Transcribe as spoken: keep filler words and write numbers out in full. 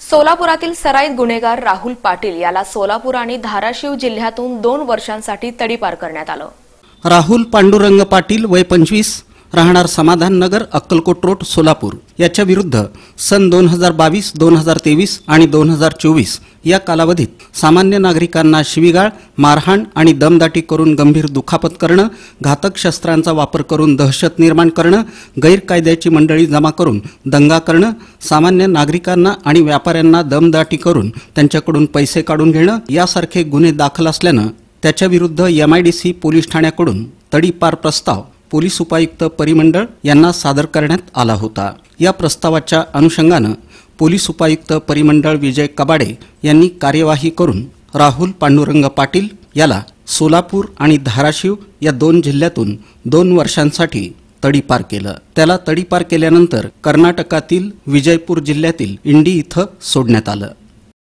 सोलापुरातील सराईत गुन्हेगार राहुल पाटील याला सोलापूर आणि धाराशिव जिल्ह्यातून दोन वर्षांसाठी तडीपार करण्यात आलं। राहुल पांडुरंग पाटील वय पंचवीस, राहणार समाधान नगर, अक्कलकोट रोड, सोलापूर याच्या विरुद्ध सन दोन हजार बावीस दोन हजार तेवीस आणि दोन हजार चोवीस या कालावधीत सामान्य नागरिकांना शिवीगाळ, मारहाण आणि दमदाटी करून गंभीर दुखापत करणं, घातक शस्त्रांचा वापर करून दहशत निर्माण करणं, गैरकायद्याची मंडळी जमा करून दंगा करणं, सामान्य नागरिकांना आणि व्यापाऱ्यांना दमदाटी करून त्यांच्याकडून पैसे काढून घेणं यासारखे गुन्हे दाखल असल्यानं त्याच्या विरुद्ध एमआयडीसी पोलीस ठाण्याकडून तडीपार प्रस्ताव पोलीस उपायुक्त परिमंडळ यांना सादर करण्यात आला होता। या प्रस्तावाच्या अनुषंगानं पोलीस उपायुक्त परिमंडळ विजय कबाडे यांनी कार्यवाही करून राहुल पांडुरंग पाटील याला सोलापूर आणि धाराशिव या दोन जिल्ह्यातून दोन वर्षांसाठी तडीपार केलं। त्याला तडीपार केल्यानंतर कर्नाटकातील विजयपूर जिल्ह्यातील इंडी इथं सोडण्यात आलं।